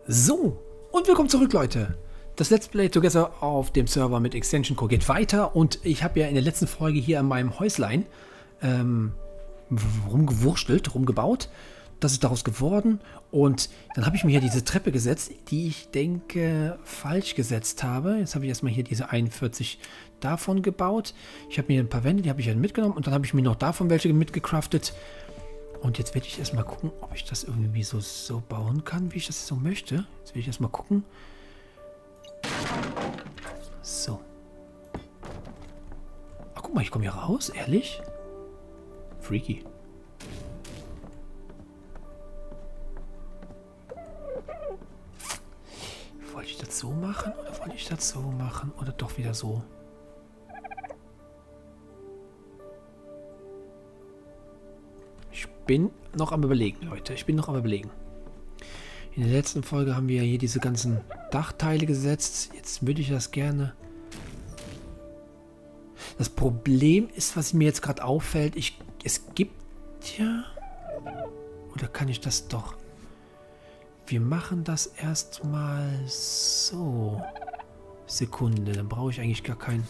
So, und willkommen zurück, Leute. Das Let's Play Together auf dem Server mit Extension Core geht weiter und ich habe ja in der letzten Folge hier an meinem Häuslein rumgewurschtelt, rumgebaut. Das ist daraus geworden und dann habe ich mir hier diese Treppe gesetzt, die ich denke falsch gesetzt habe. Jetzt habe ich erstmal hier diese 41 davon gebaut. Ich habe mir ein paar Wände, die habe ich dann mitgenommen und dann habe ich mir noch davon welche mitgecraftet. Und jetzt werde ich erstmal gucken, ob ich das irgendwie so bauen kann, wie ich das so möchte. Jetzt will ich erstmal gucken. So. Ach, guck mal, ich komme hier raus, ehrlich? Freaky. Wollte ich das so machen oder wollte ich das so machen oder doch wieder so? Ich bin noch am Überlegen, Leute. Ich bin noch am Überlegen. In der letzten Folge haben wir ja hier diese ganzen Dachteile gesetzt. Jetzt würde ich das gerne... Das Problem ist, was mir jetzt gerade auffällt, es gibt ja... Oder kann ich das doch... Wir machen das erstmal so. Sekunde, dann brauche ich eigentlich gar kein...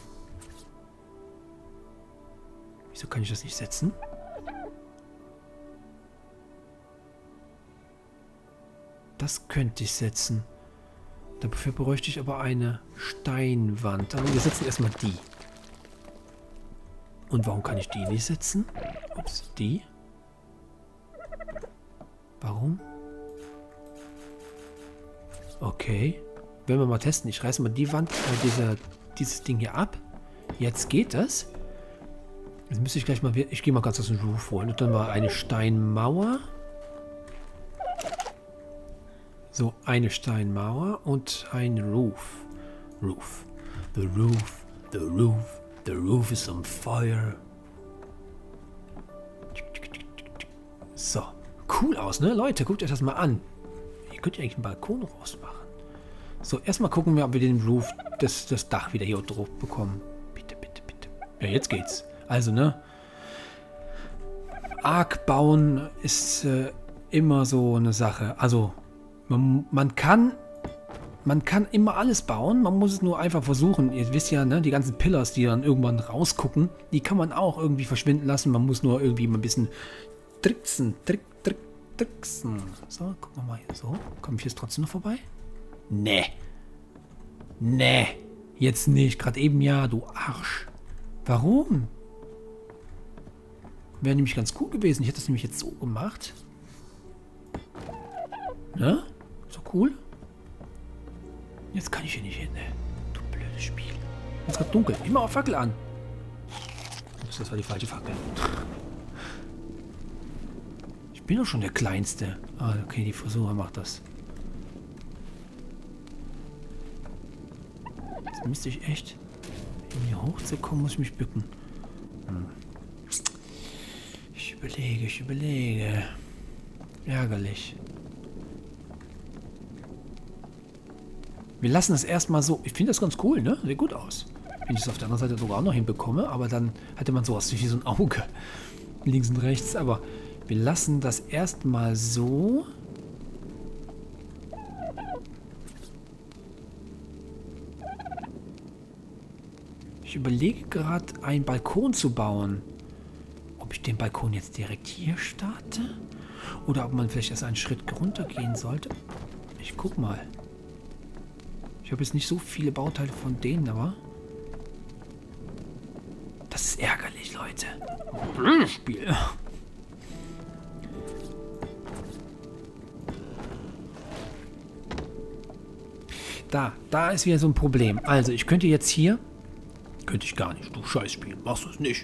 Wieso kann ich das nicht setzen? Das könnte ich setzen. Dafür bräuchte ich aber eine Steinwand. Aber wir setzen erstmal die. Und warum kann ich die nicht setzen? Ups, die. Warum? Okay. Wenn wir mal testen. Ich reiße mal die Wand, dieses Ding hier ab. Jetzt geht das. Jetzt müsste ich gleich mal... Ich gehe mal ganz aus dem Roof holen. Und dann war eine Steinmauer. So, eine Steinmauer und ein Roof. Roof. The roof. The roof. The roof is on fire. So. Cool aus, ne? Leute, guckt euch das mal an. Hier könnt ihr eigentlich einen Balkon rausmachen. So, erstmal gucken wir, ob wir den Roof, das Dach wieder hier drauf bekommen. Bitte, bitte, bitte. Ja, jetzt geht's. Also, ne? Arc bauen ist immer so eine Sache. Also... Man kann immer alles bauen, man muss es nur einfach versuchen. Ihr wisst ja, ne, die ganzen Pillars, die dann irgendwann rausgucken, die kann man auch irgendwie verschwinden lassen. Man muss nur irgendwie mal ein bisschen tricksen. So, gucken wir mal hier. So, komme ich jetzt trotzdem noch vorbei? Nee. Nee. Jetzt nicht. Gerade eben ja, du Arsch. Warum? Wäre nämlich ganz cool gewesen. Ich hätte das nämlich jetzt so gemacht. Ne? So cool. Jetzt kann ich hier nicht hin, ne? Du blödes Spiel. Jetzt ist gerade dunkel. Immer auf Fackel an. Das war die falsche Fackel. Ich bin doch schon der Kleinste. Ah, okay, die Frisur macht das. Jetzt müsste ich echt... Um hier hochzukommen, muss ich mich bücken. Ich überlege. Ärgerlich. Wir lassen das erstmal so. Ich finde das ganz cool, ne? Sieht gut aus. Wenn ich es auf der anderen Seite sogar auch noch hinbekomme, aber dann hätte man sowas wie so ein Auge. Links und rechts. Aber wir lassen das erstmal so. Ich überlege gerade, einen Balkon zu bauen. Ob ich den Balkon jetzt direkt hier starte? Oder ob man vielleicht erst einen Schritt runtergehen sollte? Ich guck mal. Ich habe jetzt nicht so viele Bauteile von denen, aber... Das ist ärgerlich, Leute. Blödes Spiel. Da ist wieder so ein Problem. Also, ich könnte jetzt hier... Könnte ich gar nicht. Du Scheißspiel. Machst du es nicht.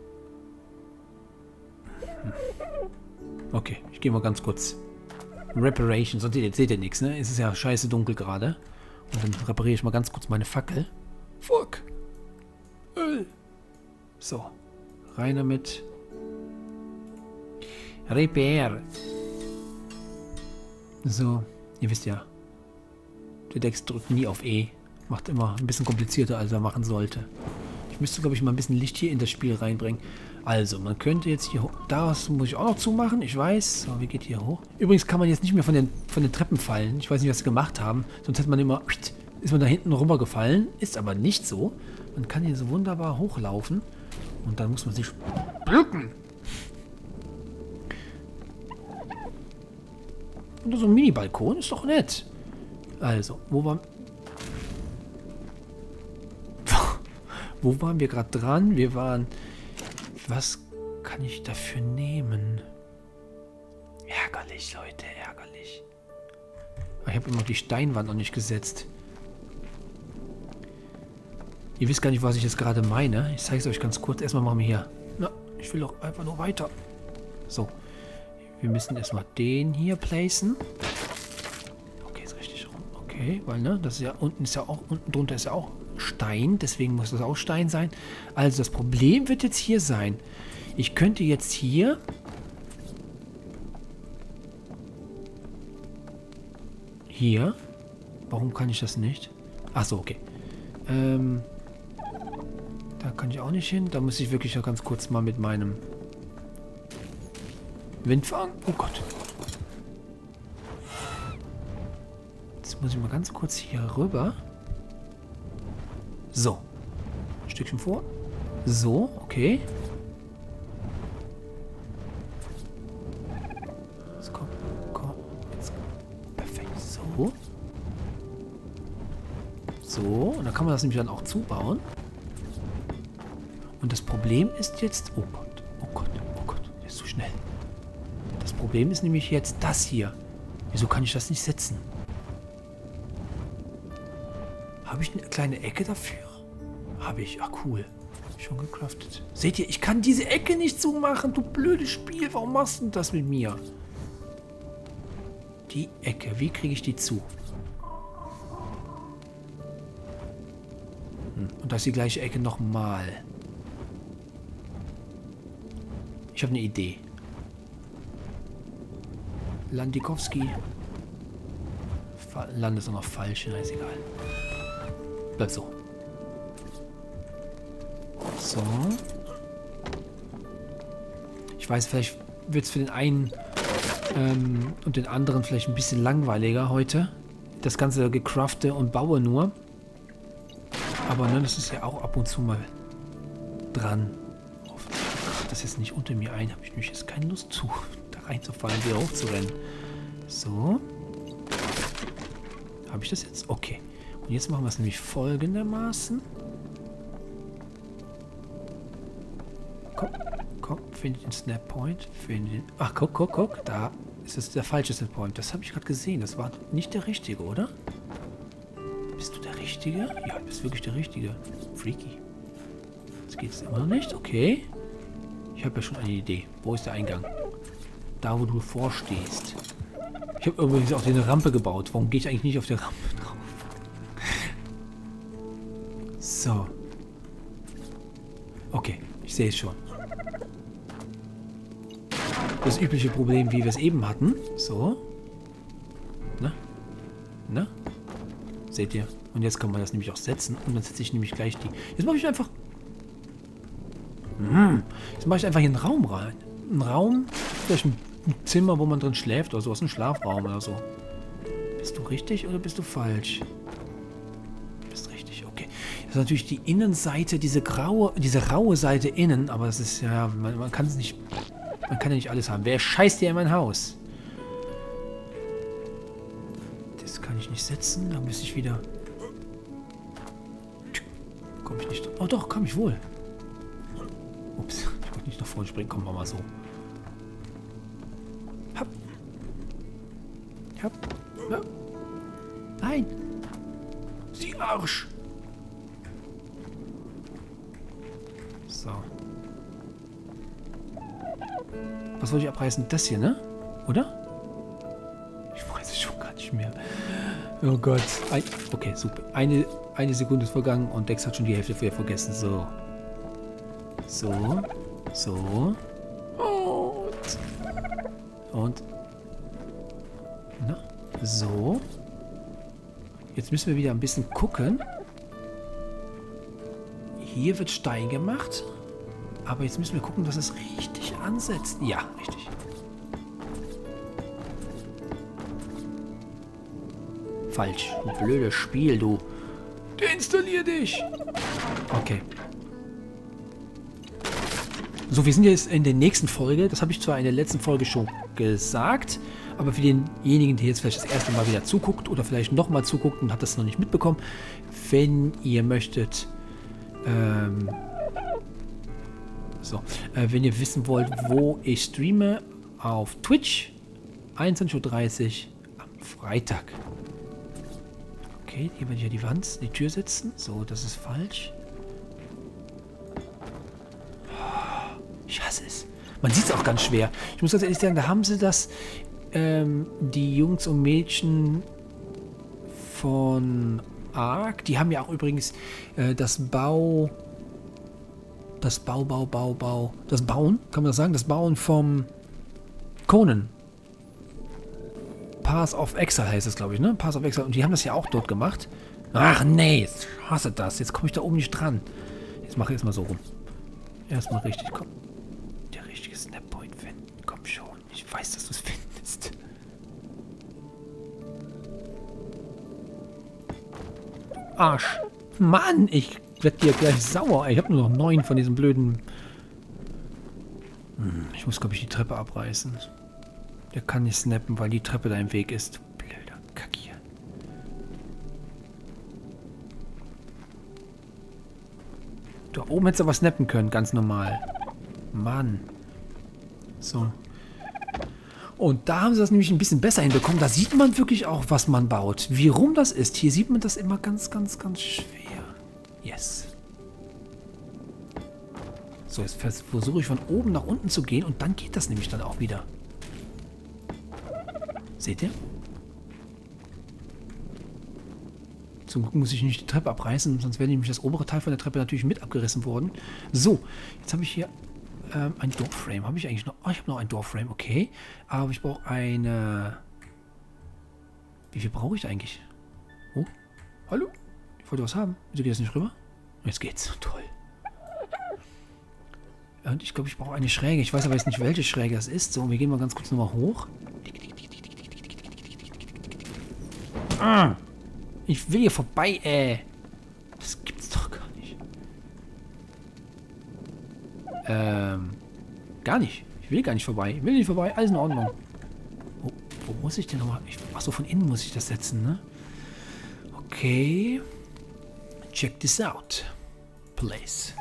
Okay, ich gehe mal ganz kurz. Reparation. Sonst seht ihr nichts, ne? Es ist ja scheiße dunkel gerade. Und dann repariere ich mal ganz kurz meine Fackel. Fuck. So. Rein damit. Repair. So. Ihr wisst ja. Der Dex drückt nie auf E. Macht immer ein bisschen komplizierter, als er machen sollte. Ich müsste, glaube ich, mal ein bisschen Licht hier in das Spiel reinbringen. Also, man könnte jetzt hier hoch. Das muss ich auch noch zumachen, ich weiß. So, wie geht hier hoch? Übrigens kann man jetzt nicht mehr von den Treppen fallen. Ich weiß nicht, was sie gemacht haben. Sonst hätte man immer... Ist man da hinten rübergefallen. Ist aber nicht so. Man kann hier so wunderbar hochlaufen. Und dann muss man sich bücken. Und so ein Mini-Balkon ist doch nett. Also, wo waren wir gerade dran? Wir waren... Was kann ich dafür nehmen? Ärgerlich, Leute, ärgerlich. Ich habe immer die Steinwand noch nicht gesetzt. Ihr wisst gar nicht, was ich jetzt gerade meine. Ich zeige es euch ganz kurz. Erstmal machen wir hier... Na, ich will doch einfach nur weiter. So. Wir müssen erstmal den hier placen. Okay, ist richtig rum. Okay, weil, ne, das ist ja unten drunter ist ja auch Stein, deswegen muss das auch Stein sein. Also das Problem wird jetzt hier sein. Ich könnte jetzt hier... Hier? Warum kann ich das nicht? Achso, okay. Da kann ich auch nicht hin. Da muss ich wirklich noch ganz kurz mal mit meinem Wind fahren. Oh Gott. Jetzt muss ich mal ganz kurz hier rüber. So. Ein Stückchen vor. So, okay. Jetzt komm, komm. Jetzt. Perfekt. So. So. Und dann kann man das nämlich dann auch zubauen. Und das Problem ist jetzt... Oh Gott, oh Gott, oh Gott. Der ist zu schnell. Das Problem ist nämlich jetzt das hier. Wieso kann ich das nicht setzen? Habe ich eine kleine Ecke dafür? Habe ich. Ah, cool. Schon gecraftet. Seht ihr, ich kann diese Ecke nicht zumachen. Du blödes Spiel. Warum machst du das mit mir? Die Ecke. Wie kriege ich die zu? Und das ist die gleiche Ecke nochmal. Ich habe eine Idee. Landikowski. Land ist auch noch falsch. Na, ist egal. Bleib so. So. Ich weiß, vielleicht wird es für den einen und den anderen vielleicht ein bisschen langweiliger heute. Das ganze gecrafte und baue nur. Aber ne, das ist ja auch ab und zu mal dran. Das jetzt nicht unter mir ein, habe ich nämlich jetzt keine Lust zu, da reinzufallen, wieder hochzurennen. So. Habe ich das jetzt? Okay. Und jetzt machen wir es nämlich folgendermaßen. Komm, komm, finde den Snap Point. Ach, guck, guck, guck. Da ist es der falsche Snap Point. Das habe ich gerade gesehen. Das war nicht der richtige, oder? Bist du der Richtige? Ja, du bist wirklich der Richtige. Freaky. Jetzt geht es immer noch nicht. Okay. Ich habe ja schon eine Idee. Wo ist der Eingang? Da, wo du vorstehst. Ich habe übrigens auch eine Rampe gebaut. Warum gehe ich eigentlich nicht auf der Rampe drauf? So. Okay, ich sehe es schon. Das übliche Problem, wie wir es eben hatten. So. Ne? Ne? Seht ihr? Und jetzt kann man das nämlich auch setzen. Und dann setze ich nämlich gleich die... Jetzt mache ich einfach... Jetzt mache ich einfach hier einen Raum rein. Ein Raum, vielleicht ein Zimmer, wo man drin schläft oder sowas, ein Schlafraum oder so. Bist du richtig oder bist du falsch? Bist richtig, okay. Das ist natürlich die Innenseite, diese raue Seite innen, aber das ist ja, man kann es nicht, man kann ja nicht alles haben. Wer scheißt hier in mein Haus? Das kann ich nicht setzen, da muss ich wieder... Komme ich nicht... Oh doch, kann ich wohl. Ups, ich wollte nicht nach vorne springen. Kommen wir mal so. Hopp. Hopp. Ja. Nein. Sie Arsch. So. Was wollte ich abreißen? Das hier, ne? Oder? Ich weiß es schon gar nicht mehr. Oh Gott. Okay, super. Eine Sekunde ist vergangen und Dex hat schon die Hälfte vorher vergessen. So. So. So. Und. Na, so. Jetzt müssen wir wieder ein bisschen gucken. Hier wird Stein gemacht. Aber jetzt müssen wir gucken, dass es richtig ansetzt. Ja, richtig. Falsch. Ein blödes Spiel, du. Deinstallier dich. Okay. So, wir sind jetzt in der nächsten Folge. Das habe ich zwar in der letzten Folge schon gesagt, aber für denjenigen, der jetzt vielleicht das erste Mal wieder zuguckt oder vielleicht nochmal zuguckt und hat das noch nicht mitbekommen, wenn ihr möchtet, wenn ihr wissen wollt, wo ich streame, auf Twitch, 21:30 Uhr am Freitag. Okay, hier werde ich ja die Tür setzen. So, das ist falsch. Ich hasse es. Man sieht es auch ganz schwer. Ich muss ganz ehrlich sagen, da haben sie das, die Jungs und Mädchen von Ark, die haben ja auch übrigens das Bauen, kann man das sagen? Das Bauen vom Conan. Path of Exile heißt es, glaube ich, ne? Path of Exile. Und die haben das ja auch dort gemacht. Ach nee, ich hasse das. Jetzt komme ich da oben nicht dran. Jetzt mache ich erstmal so rum. Erstmal richtig, komm. Der richtige Snappoint finden. Komm schon. Ich weiß, dass du es findest. Arsch. Mann, ich werde dir gleich sauer. Ich habe nur noch 9 von diesen blöden... Ich muss, glaube ich, die Treppe abreißen. Der kann nicht snappen, weil die Treppe da im Weg ist. Blöder Kack hier. Da oben hättest du aber snappen können, ganz normal. Mann. So. Und da haben sie das nämlich ein bisschen besser hinbekommen. Da sieht man wirklich auch, was man baut. Wie rum das ist. Hier sieht man das immer ganz, ganz, ganz schwer. Yes. So, jetzt versuche ich von oben nach unten zu gehen und dann geht das nämlich dann auch wieder. Seht ihr? Zum Glück muss ich nicht die Treppe abreißen, sonst wäre nämlich das obere Teil von der Treppe natürlich mit abgerissen worden. So, jetzt habe ich hier ein Doorframe. Habe ich eigentlich noch? Oh, ich habe noch ein Doorframe, okay. Aber ich brauche eine... Wie viel brauche ich eigentlich? Oh, hallo? Ich wollte was haben. Wieso geht das nicht rüber? Jetzt geht's. Toll. Und ich glaube, ich brauche eine Schräge. Ich weiß aber jetzt nicht, welche Schräge das ist. So, wir gehen mal ganz kurz nochmal hoch. Ich will hier vorbei, ey. Das gibt's doch gar nicht. Gar nicht. Ich will gar nicht vorbei. Ich will nicht vorbei. Alles in Ordnung. Wo muss ich denn nochmal? Achso, von innen muss ich das setzen, ne? Okay. Check this out. Place.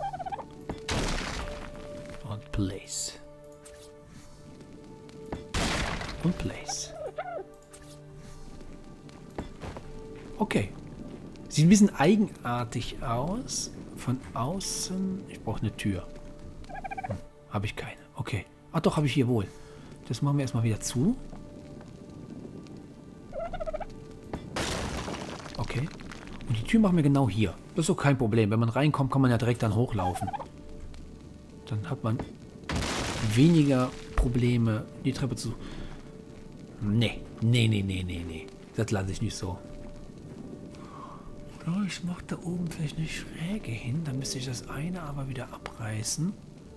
Und place. Und place. Okay. Sieht ein bisschen eigenartig aus. Von außen. Ich brauche eine Tür. Habe ich keine. Okay. Ach doch, habe ich hier wohl. Das machen wir erstmal wieder zu. Okay. Und die Tür machen wir genau hier. Das ist doch kein Problem. Wenn man reinkommt, kann man ja direkt dann hochlaufen. Dann hat man weniger Probleme, die Treppe zu... Nee. Nee. Das lasse ich nicht so. Oh, ich mache da oben vielleicht eine Schräge hin. Dann müsste ich das eine aber wieder abreißen.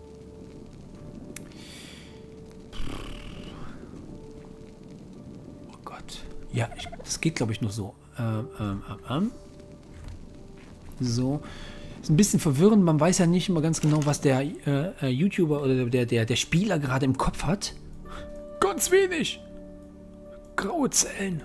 Oh Gott. Ja, das geht glaube ich nur so. So. Ist ein bisschen verwirrend. Man weiß ja nicht immer ganz genau, was der YouTuber oder der Spieler gerade im Kopf hat. Ganz wenig. Graue Zellen.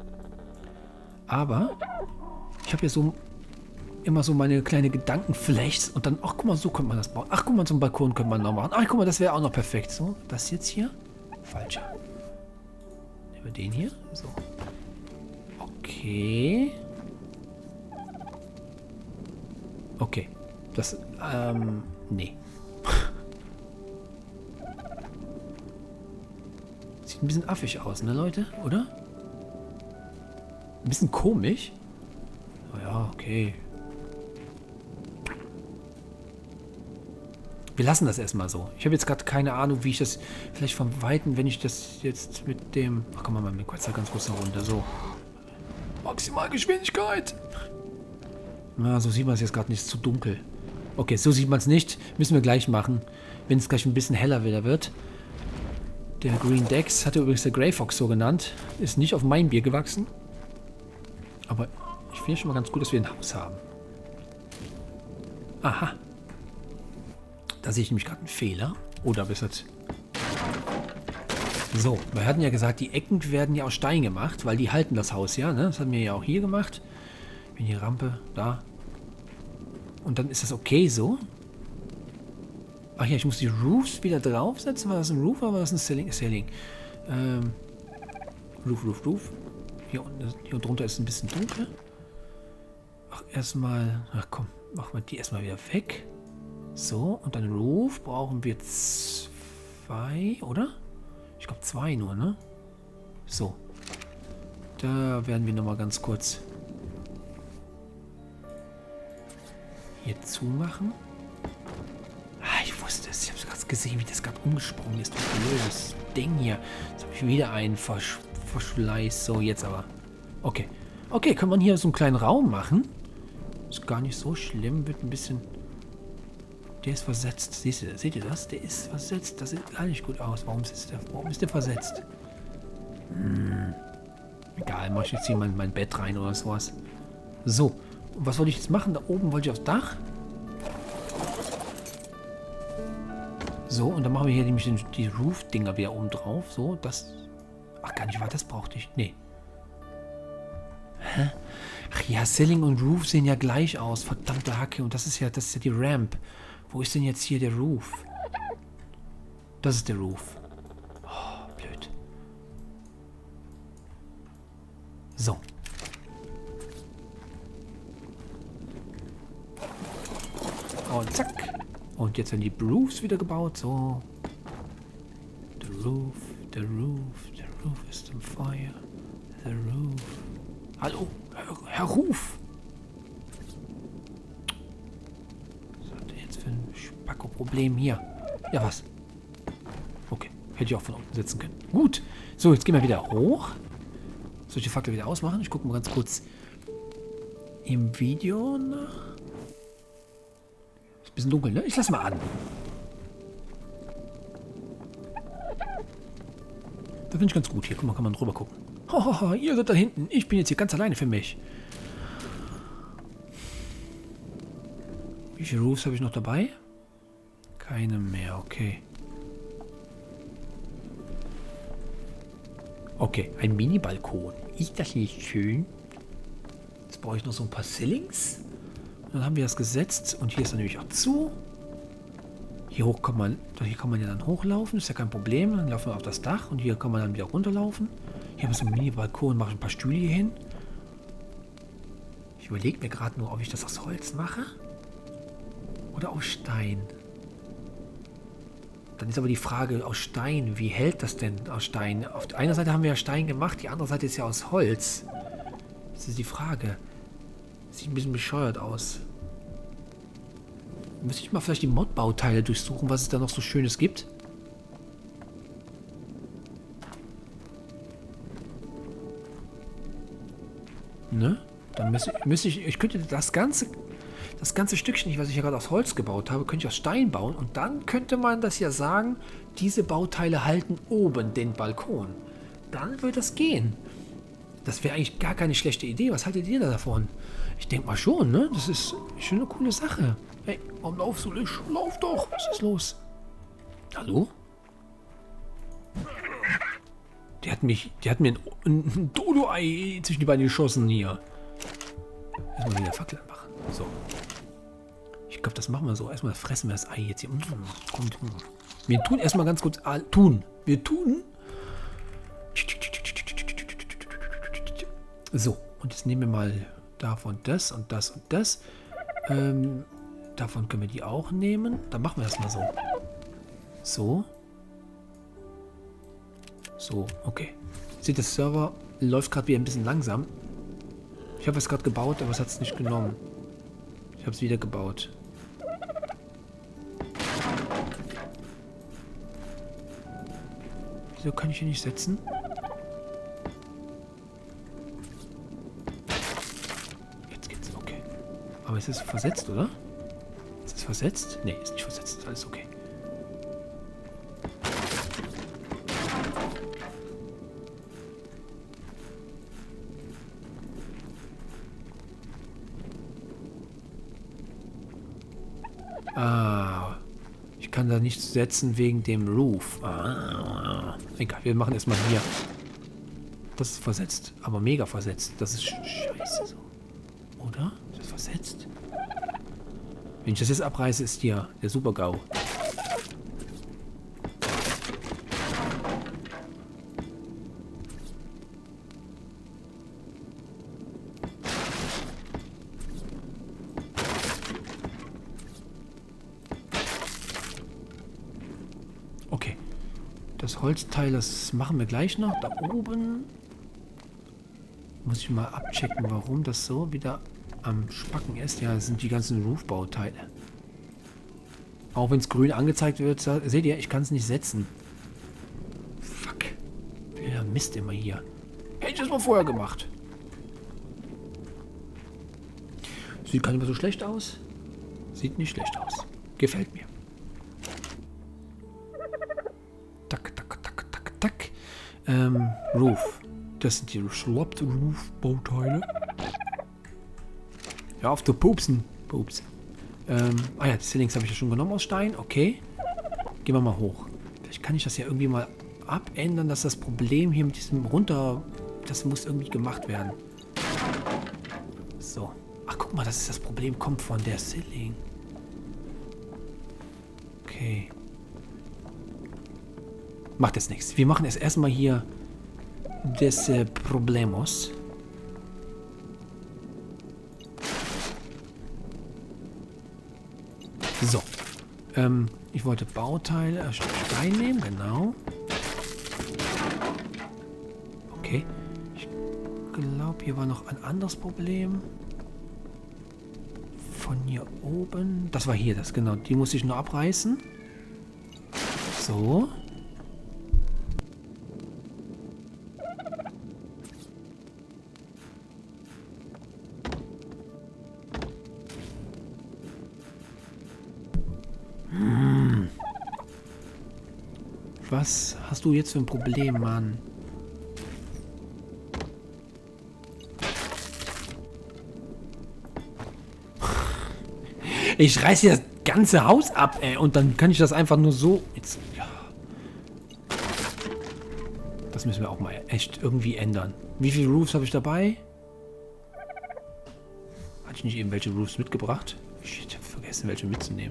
Aber ich habe ja so immer so meine kleine Gedankenfläche und dann, ach guck mal, so könnte man das bauen. Ach guck mal, so einen Balkon könnte man noch machen. Ach guck mal, das wäre auch noch perfekt. So, das jetzt hier? Falscher. Nehmen wir den hier. So. Okay. Okay. Das, nee. Sieht ein bisschen affig aus, ne, Leute? Oder? Ein bisschen komisch. Oh ja, okay. Wir lassen das erstmal so. Ich habe jetzt gerade keine Ahnung, wie ich das... Vielleicht von Weitem, wenn ich das jetzt mit dem... Ach, komm mal, mit ganz kurz nach runter. So. Maximalgeschwindigkeit. Na, so sieht man es jetzt gerade nicht. Ist zu dunkel. Okay, so sieht man es nicht. Müssen wir gleich machen, wenn es gleich ein bisschen heller wieder wird. Der Green Dex, hatte übrigens der Grey Fox so genannt, ist nicht auf mein Bier gewachsen. Aber ich finde schon mal ganz gut, dass wir ein Haus haben. Aha. Da sehe ich nämlich gerade einen Fehler. Oder besser... So, wir hatten ja gesagt, die Ecken werden ja aus Stein gemacht, weil die halten das Haus ja, ne? Das haben wir ja auch hier gemacht. Wenn die Rampe da. Und dann ist das okay so. Ach ja, ich muss die Roofs wieder draufsetzen. War das ein Roof oder war das ein Ceiling? Roof. Hier drunter ist ein bisschen dunkel. Ach, erstmal... Ach komm, machen wir die erstmal wieder weg. So, und dann Roof brauchen wir 2, oder? Ich glaube 2 nur, ne? So. Da werden wir nochmal ganz kurz hier zumachen. Ah, ich wusste es. Ich habe es gerade gesehen, wie das gerade umgesprungen ist. Das blödes Ding hier. Jetzt habe ich wieder einen Verschleiß. So, jetzt aber. Okay. Okay, kann man hier so einen kleinen Raum machen? Ist gar nicht so schlimm. Wird ein bisschen... Der ist versetzt. Seht ihr das? Der ist versetzt. Das sieht gar nicht gut aus. Warum ist der versetzt? Egal, mach ich jetzt hier mal in mein Bett rein oder sowas. So. Und was wollte ich jetzt machen? Da oben wollte ich aufs Dach. So, und dann machen wir hier nämlich die Roof-Dinger wieder oben drauf. So, das... Ach, gar nicht wahr, das brauchte ich. Nee. Hä? Ach ja, Ceiling und Roof sehen ja gleich aus. Verdammte Hacke. Und das ist ja die Ramp. Wo ist denn jetzt hier der Roof? Das ist der Roof. Oh, blöd. So. Und zack. Und jetzt werden die Roofs wieder gebaut. So. The roof is on fire. The roof. Hallo, Herr Ruf. Spacko-Problem hier. Ja, was? Okay, hätte ich auch von unten sitzen können. Gut. So, jetzt gehen wir wieder hoch. Soll ich die Fackel wieder ausmachen? Ich gucke mal ganz kurz im Video nach. Ist ein bisschen dunkel, ne? Ich lasse mal an. Da finde ich ganz gut. Hier, guck mal, kann man drüber gucken. Hohoho, ihr seid da hinten. Ich bin jetzt hier ganz alleine für mich. Wie viele Roofs habe ich noch dabei? Keine mehr, okay. Okay, ein Mini-Balkon. Ist das nicht schön? Jetzt brauche ich noch so ein paar Ceilings. Und dann haben wir das gesetzt. Und hier ist dann nämlich auch zu. Hier kann man ja dann hochlaufen. Ist ja kein Problem. Dann laufen wir auf das Dach. Und hier kann man dann wieder runterlaufen. Hier haben wir so einen Mini-Balkon. Mache ich ein paar Stühle hier hin. Ich überlege mir gerade nur, ob ich das aus Holz mache. Oder aus Stein. Dann ist aber die Frage, aus Stein, wie hält das denn aus Stein? Auf der einen Seite haben wir ja Stein gemacht, die andere Seite ist ja aus Holz. Das ist die Frage. Sieht ein bisschen bescheuert aus. Müsste ich mal vielleicht die Mod-Bauteile durchsuchen, was es da noch so Schönes gibt? Ne? Dann müsste ich könnte das ganze Stückchen, was ich ja gerade aus Holz gebaut habe, könnte ich aus Stein bauen. Und dann könnte man das ja sagen, diese Bauteile halten oben den Balkon. Dann würde das gehen. Das wäre eigentlich gar keine schlechte Idee. Was haltet ihr da davon? Ich denke mal schon, ne? Das ist schon eine coole Sache. Hey, warum laufst du nicht? Lauf doch! Was ist los? Hallo? Der hat mir ein Dodo-Ei zwischen die Beine geschossen hier. Erstmal wieder Fackel machen. So. Ich glaube, das machen wir so. Erstmal fressen wir das Ei jetzt hier. Wir tun erstmal ganz kurz. Wir tun. So. Und jetzt nehmen wir mal davon das und das und das. Davon können wir die auch nehmen. Dann machen wir das mal so. So. So, okay. Seht, der Server läuft gerade wieder ein bisschen langsam. Ich habe es gerade gebaut, aber es hat es nicht genommen. Ich habe es wieder gebaut. Wieso kann ich hier nicht setzen? Jetzt geht's, okay. Aber es ist versetzt, oder? Es ist versetzt? Nee, ist nicht versetzt. Ist alles okay. Ah, ich kann da nichts setzen wegen dem Roof. Ah, egal, wir machen erstmal hier. Das ist versetzt, aber mega versetzt. Das ist scheiße so. Oder? Ist das versetzt? Wenn ich das jetzt abreiße, ist hier der Super-GAU. Okay. Das Holzteil, das machen wir gleich noch. Da oben muss ich mal abchecken, warum das so wieder am Spacken ist. Ja, das sind die ganzen Roof-Bauteile. Auch wenn es grün angezeigt wird, seht ihr, ich kann es nicht setzen. Fuck. Ja, Mist immer hier. Hätte ich das mal vorher gemacht. Sieht gar nicht mehr so schlecht aus. Sieht nicht schlecht aus. Gefällt mir. Tak, tak, tak, tak, tak. Roof. Das sind die Swapped Roof-Bauteile. Ja, auf zu pupsen. Pups. Ah ja, die Ceilings habe ich ja schon genommen aus Stein. Okay. Gehen wir mal hoch. Vielleicht kann ich das ja irgendwie mal abändern, dass das Problem hier mit diesem runter... Das muss irgendwie gemacht werden. So. Ach, guck mal, das ist das Problem. Kommt von der Ceiling. Okay. Macht jetzt nichts. Wir machen jetzt erstmal hier des Problemos. So. Ich wollte Bauteile, Stein nehmen, genau. Okay. Ich glaube, hier war noch ein anderes Problem. Von hier oben. Das war hier, das, genau. Die muss ich nur abreißen. So. Was hast du jetzt für ein Problem, Mann? Ich reiß hier das ganze Haus ab, ey. Und dann kann ich das einfach nur so... Jetzt, ja. Das müssen wir auch mal echt irgendwie ändern. Wie viele Roofs habe ich dabei? Hatte ich nicht eben welche Roofs mitgebracht? Shit, ich habe vergessen, welche mitzunehmen.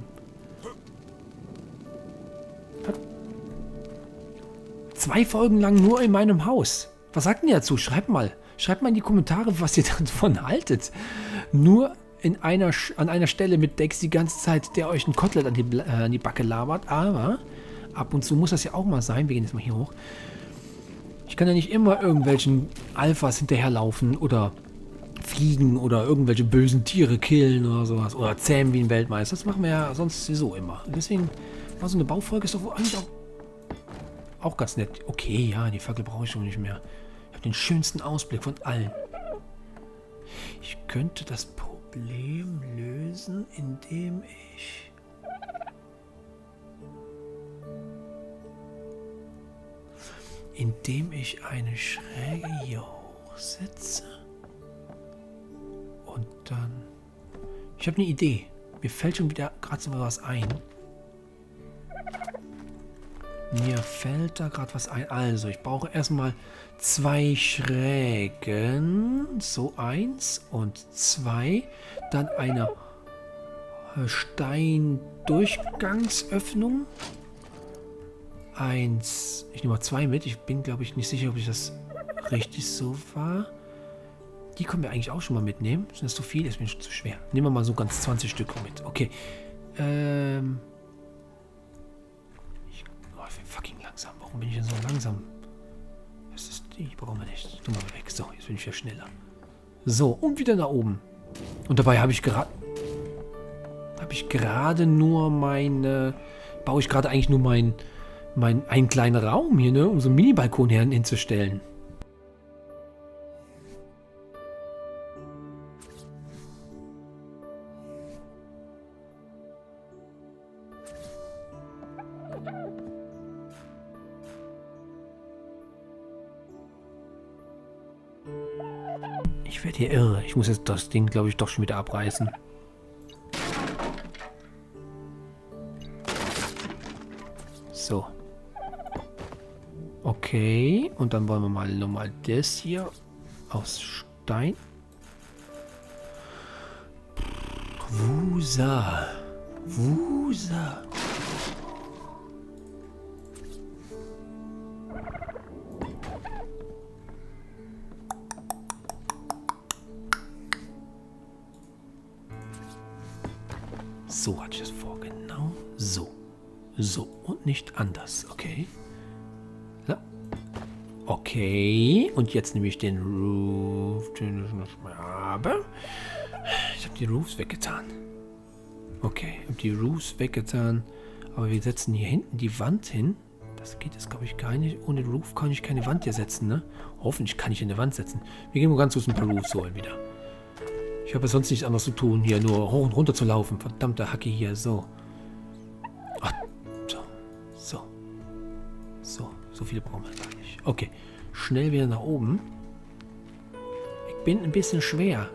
2 Folgen lang nur in meinem Haus. Was sagt denn ihr dazu? Schreibt mal. Schreibt mal in die Kommentare, was ihr davon haltet. Nur an einer Stelle mit Dex die ganze Zeit, der euch ein Kotelett an die Backe labert. Aber ab und zu muss das ja auch mal sein. Wir gehen jetzt mal hier hoch. Ich kann ja nicht immer irgendwelchen Alphas hinterherlaufen oder fliegen oder irgendwelche bösen Tiere killen oder sowas. Oder zähmen wie ein Weltmeister. Das machen wir ja sonst sowieso immer. Und deswegen war so eine Baufolge ist doch wohl eigentlich auch ganz nett. Okay, ja, die Fackel brauche ich schon nicht mehr. Ich habe den schönsten Ausblick von allen. Ich könnte das Problem lösen, indem ich eine Schräge hier hochsetze. Und dann... Ich habe eine Idee. Mir fällt schon wieder gerade so was ein. Mir fällt da gerade was ein. Also, ich brauche erstmal 2 Schrägen. So 1 und 2. Dann eine Steindurchgangsöffnung. 1. Ich nehme mal 2 mit. Ich bin, glaube ich, nicht sicher, ob ich das richtig so war. Die können wir eigentlich auch schon mal mitnehmen. Ist das zu viel? Ist mir schon zu schwer. Nehmen wir mal so ganz 20 Stück mit. Okay. Fucking langsam. Warum bin ich denn so langsam? Das ist die brauchen wir nicht. Tu mal weg. So, jetzt bin ich ja schneller. So, und wieder nach oben. Und dabei habe ich gerade... nur meine... Baue ich gerade eigentlich nur einen kleinen Raum hier, ne? Um so einen Mini-Balkon hinzustellen. Ich werde hier irre. Ich muss jetzt das Ding, glaube ich, doch schon wieder abreißen. So. Okay. Und dann wollen wir mal nochmal das hier aus Stein. Wusa. Wusa. So hatte ich es vor. Genau so. So. Und nicht anders. Okay. So. Okay. Und jetzt nehme ich den Roof, den ich nicht mehr habe. Ich habe die Roofs weggetan. Okay. Ich habe die Roofs weggetan. Aber wir setzen hier hinten die Wand hin. Das geht jetzt, glaube ich, gar nicht. Ohne Roof kann ich keine Wand hier setzen, ne? Hoffentlich kann ich eine Wand setzen. Wir gehen mal ganz kurz ein paar Roofs holen wieder. Ich habe sonst nichts anderes zu tun, hier nur hoch und runter zu laufen. Verdammte Hacke hier, so. Ach, so. So. So. So viele brauchen wir gar nicht. Okay. Schnell wieder nach oben. Ich bin ein bisschen schwer.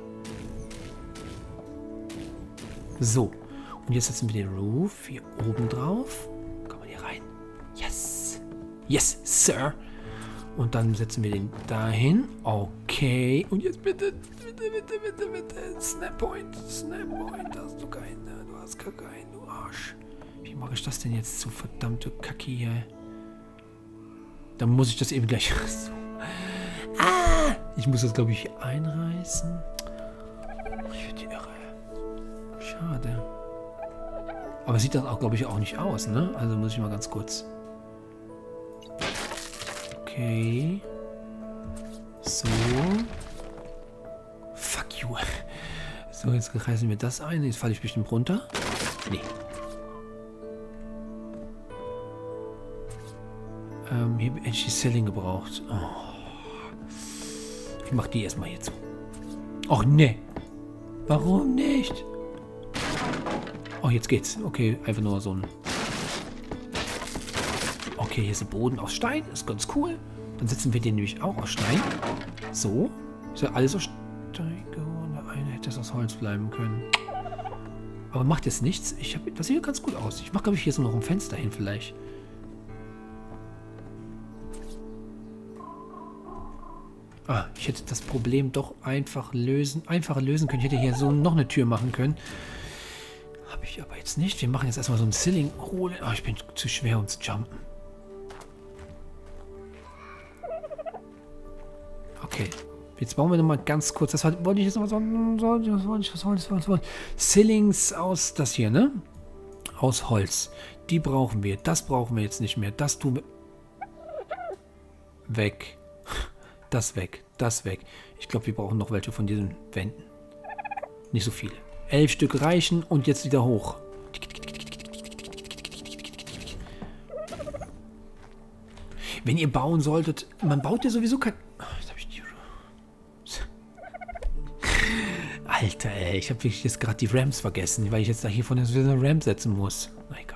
So. Und jetzt setzen wir den Roof hier oben drauf. Kommen wir hier rein. Yes. Yes, Sir. Und dann setzen wir den dahin. Okay. Und jetzt bitte, bitte. Snappoint. Snappoint. Hast du keinen? Du hast gar keinen, du Arsch. Wie mache ich das denn jetzt so verdammte Kacke hier? Dann muss ich das eben gleich... So. Ah! Ich muss das, glaube ich, einreißen. Ich werde irre. Schade. Aber sieht das auch, glaube ich, auch nicht aus, ne? Also muss ich mal ganz kurz... Okay. So. Fuck you. So, jetzt reißen wir das ein. Jetzt falle ich bestimmt runter. Nee. Hier hätte ich die Selling gebraucht. Oh. Ich mach die erstmal hier zu. Och, ne. Warum nicht? Oh, jetzt geht's. Okay, einfach nur so ein... Okay, hier ist der Boden aus Stein. Ist ganz cool. Dann setzen wir den nämlich auch aus Stein. So. Ist ja alles aus Stein geworden. Der eine hätte das aus Holz bleiben können. Aber macht jetzt nichts. Das sieht ganz gut aus. Ich mache, glaube ich, hier so noch ein Fenster hin vielleicht. Ah, ich hätte das Problem doch einfacher lösen können. Ich hätte hier so noch eine Tür machen können. Habe ich aber jetzt nicht. Wir machen jetzt erstmal so ein Ceiling. Ah, ich bin zu schwer, um zu jumpen. Okay. Jetzt bauen wir nochmal ganz kurz. Das wollte ich jetzt noch was Ceilings aus das hier, ne? Aus Holz. Die brauchen wir. Das brauchen wir jetzt nicht mehr. Das tun wir. Weg. Das weg. Das weg. Ich glaube, wir brauchen noch welche von diesen Wänden. Nicht so viele. 11 Stück reichen und jetzt wieder hoch. Wenn ihr bauen solltet, man baut ja sowieso kein... Jetzt habe ich die... Alter, ey, ich habe wirklich jetzt gerade die Ramps vergessen, weil ich jetzt da hier von der Ramp setzen muss. Na egal.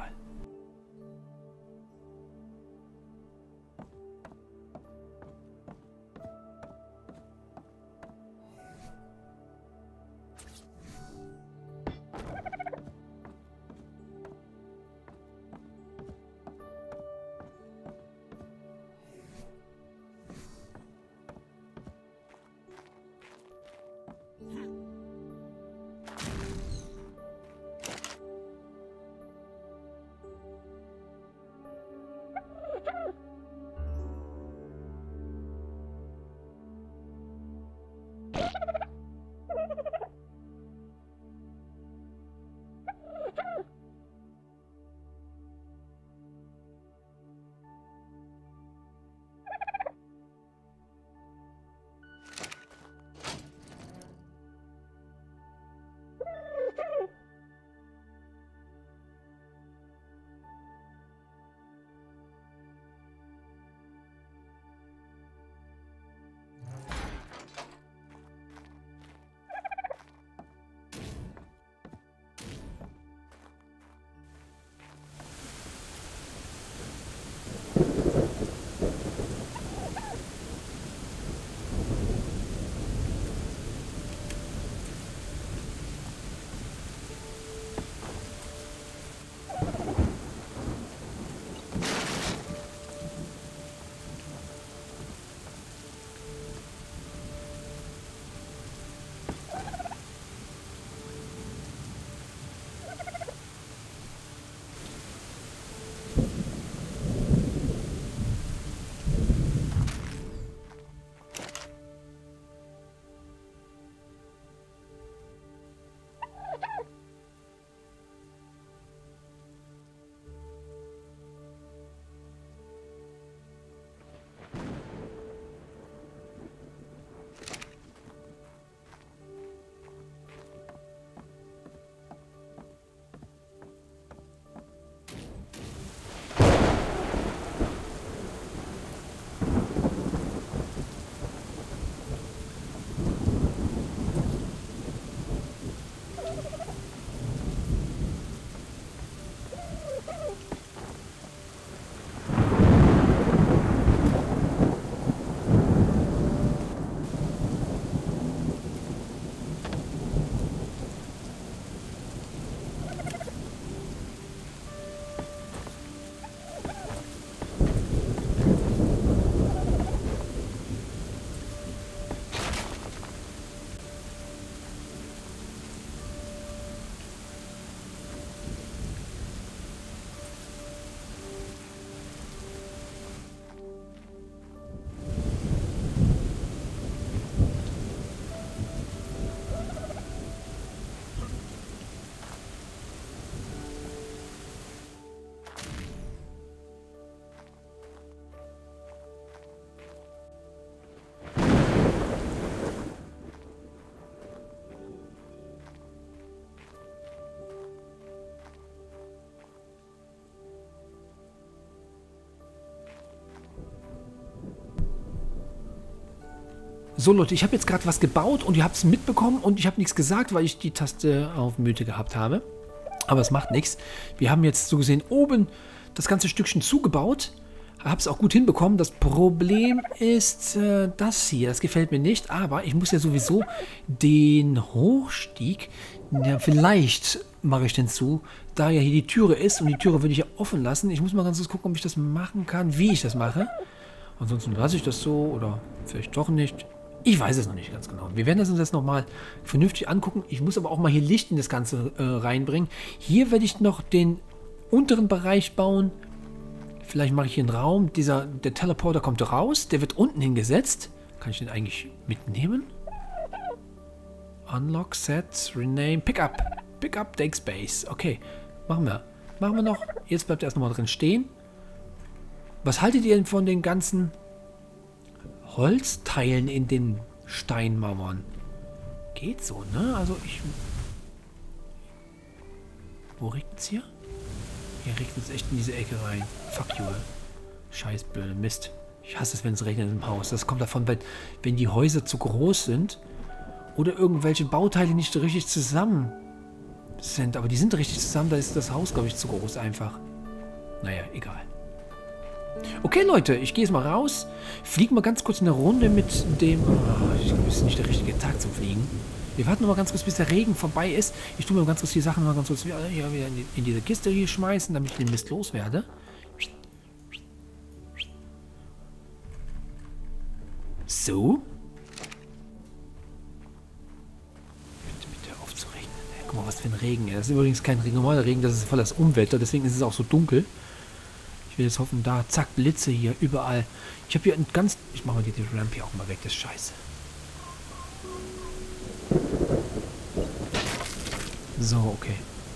So Leute, ich habe jetzt gerade was gebaut und ihr habt es mitbekommen und ich habe nichts gesagt, weil ich die Taste auf Müde gehabt habe. Aber es macht nichts. Wir haben jetzt so gesehen oben das ganze Stückchen zugebaut. Habe es auch gut hinbekommen. Das Problem ist das hier. Das gefällt mir nicht. Aber ich muss ja sowieso den Hochstieg, ja, vielleicht mache ich den zu, da ja hier die Türe ist. Und die Türe würde ich ja offen lassen. Ich muss mal ganz kurz gucken, ob ich das machen kann, wie ich das mache. Ansonsten lasse ich das so oder vielleicht doch nicht. Ich weiß es noch nicht ganz genau. Wir werden das uns jetzt nochmal vernünftig angucken. Ich muss aber auch mal hier Licht in das Ganze reinbringen. Hier werde ich noch den unteren Bereich bauen. Vielleicht mache ich hier einen Raum. Der Teleporter kommt raus. Der wird unten hingesetzt. Kann ich den eigentlich mitnehmen? Unlock, Set, Rename, Pickup. Pickup, Take Space. Okay, machen wir. Machen wir noch. Jetzt bleibt er erst nochmal drin stehen. Was haltet ihr denn von den ganzen Holzteilen in den Steinmauern? Geht so, ne? Also ich... Wo regnet es hier? Hier regnet es echt in diese Ecke rein. Fuck you. Scheißblöde Mist. Ich hasse es, wenn es regnet im Haus. Das kommt davon, wenn die Häuser zu groß sind oder irgendwelche Bauteile nicht richtig zusammen sind. Aber die sind richtig zusammen, da ist das Haus, glaube ich, zu groß einfach. Naja, egal. Okay, Leute, ich gehe jetzt mal raus. Fliegen mal ganz kurz eine Runde mit dem... Oh, ich glaube, das ist nicht der richtige Tag zum Fliegen. Wir warten noch mal ganz kurz, bis der Regen vorbei ist. Ich tue mir ganz kurz die Sachen mal ganz kurz wieder in diese Kiste hier schmeißen, damit ich den Mist loswerde. So. Bitte aufzuregnen. Guck mal, was für ein Regen. Das ist übrigens kein normaler Regen, das ist voll das Unwetter. Deswegen ist es auch so dunkel. Ich will jetzt hoffen, da, zack, Blitze hier, überall. Ich habe hier ein ganz... Ich mache mal die Ramp hier auch mal weg, das ist scheiße. So, okay.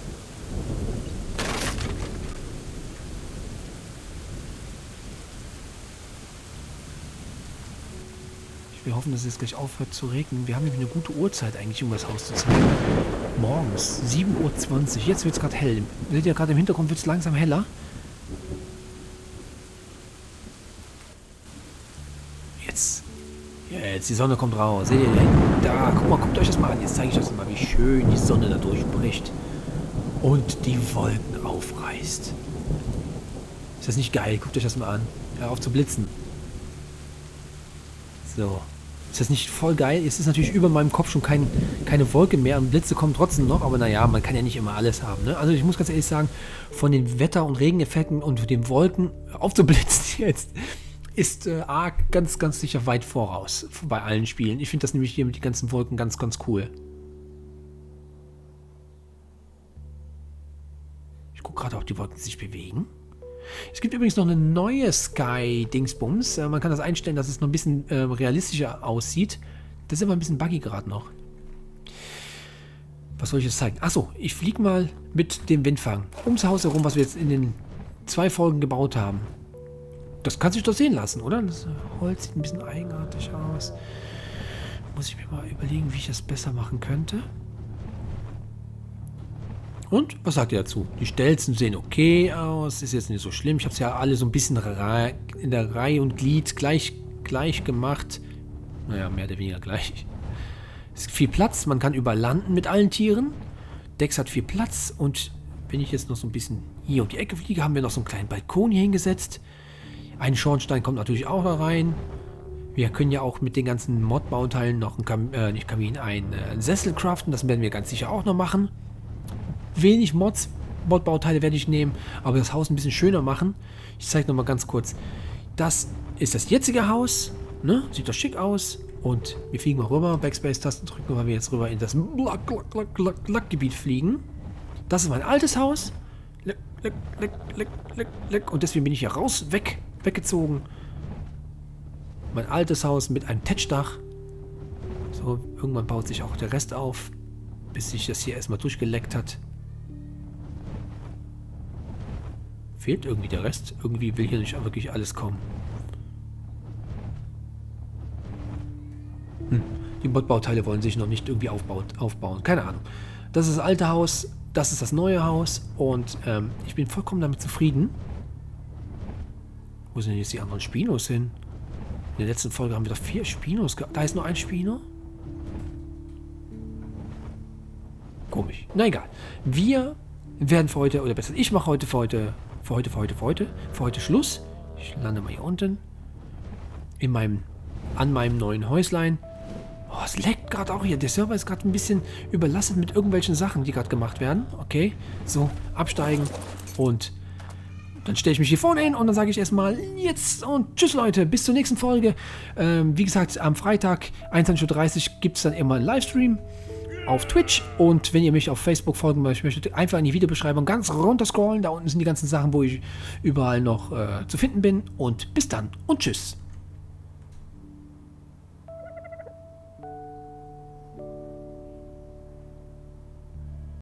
Ich will hoffen, dass es jetzt gleich aufhört zu regnen. Wir haben nämlich eine gute Uhrzeit eigentlich, um das Haus zu zeigen. Morgens, 7:20 Uhr. Jetzt wird es gerade hell. Seht ihr, gerade im Hintergrund wird es langsam heller. Jetzt, die Sonne kommt raus. Seht ihr denn? Da, guck mal, guckt euch das mal an. Jetzt zeige ich euch das mal, wie schön die Sonne da durchbricht. Und die Wolken aufreißt. Ist das nicht geil? Guckt euch das mal an. Hör auf zu blitzen. So. Ist das nicht voll geil? Es ist natürlich über meinem Kopf schon keine Wolke mehr. Und Blitze kommen trotzdem noch. Aber naja, man kann ja nicht immer alles haben. Ne? Also ich muss ganz ehrlich sagen, von den Wetter- und Regeneffekten und den Wolken aufzublitzen jetzt... ist Ark ganz, ganz sicher weit voraus bei allen Spielen. Ich finde das nämlich hier mit den ganzen Wolken ganz, ganz cool. Ich gucke gerade, ob die Wolken sich bewegen. Es gibt übrigens noch eine neue Sky-Dingsbums. Man kann das einstellen, dass es noch ein bisschen realistischer aussieht. Das ist aber ein bisschen buggy gerade noch. Was soll ich jetzt zeigen? Achso, ich fliege mal mit dem Windfang ums Haus herum, was wir jetzt in den 2 Folgen gebaut haben. Das kann sich doch sehen lassen, oder? Das Holz sieht ein bisschen eigenartig aus. Muss ich mir mal überlegen, wie ich das besser machen könnte. Und? Was sagt ihr dazu? Die Stelzen sehen okay aus. Ist jetzt nicht so schlimm. Ich habe es ja alle so ein bisschen in der Reihe und Glied gleich gemacht. Naja, mehr oder weniger gleich. Es ist viel Platz. Man kann überall landen mit allen Tieren. Dex hat viel Platz. Und wenn ich jetzt noch so ein bisschen hier um die Ecke fliege, haben wir noch so einen kleinen Balkon hier hingesetzt. Ein Schornstein kommt natürlich auch da rein. Wir können ja auch mit den ganzen Mod-Bauteilen noch einen Sessel craften. Das werden wir ganz sicher auch noch machen. Wenig Mod-Bauteile werde ich nehmen, aber das Haus ein bisschen schöner machen. Ich zeige nochmal ganz kurz. Das ist das jetzige Haus. Ne? Sieht doch schick aus. Und wir fliegen mal rüber. Backspace-Taste drücken, weil wir jetzt rüber in das Gebiet fliegen. Das ist mein altes Haus. Und deswegen bin ich hier raus, weggezogen. Mein altes Haus mit einem Tetchdach. So, irgendwann baut sich auch der Rest auf, bis sich das hier erstmal durchgeleckt hat. Fehlt irgendwie der Rest. Irgendwie will hier nicht wirklich alles kommen. Die Modbauteile wollen sich noch nicht irgendwie aufbauen. Keine Ahnung. Das ist das alte Haus. Das ist das neue Haus. Und ich bin vollkommen damit zufrieden. Wo sind denn jetzt die anderen Spinos hin? der letzten Folge haben wir doch 4 Spinos gehabt. Da ist nur ein Spino. Komisch. Na egal. Wir werden für heute, oder besser, ich mache heute für heute Schluss. Ich lande mal hier unten. An meinem neuen Häuslein. Oh, es leckt gerade auch hier. Der Server ist gerade ein bisschen überlastet mit irgendwelchen Sachen, die gerade gemacht werden. Okay, so, absteigen. Und dann stelle ich mich hier vorne hin und dann sage ich erstmal jetzt und tschüss Leute, bis zur nächsten Folge. Wie gesagt, am Freitag 21:30 Uhr gibt es dann immer einen Livestream auf Twitch. Und wenn ihr mich auf Facebook folgen möchtet, einfach in die Videobeschreibung ganz runter scrollen. Da unten sind die ganzen Sachen, wo ich überall noch zu finden bin. Und bis dann und tschüss.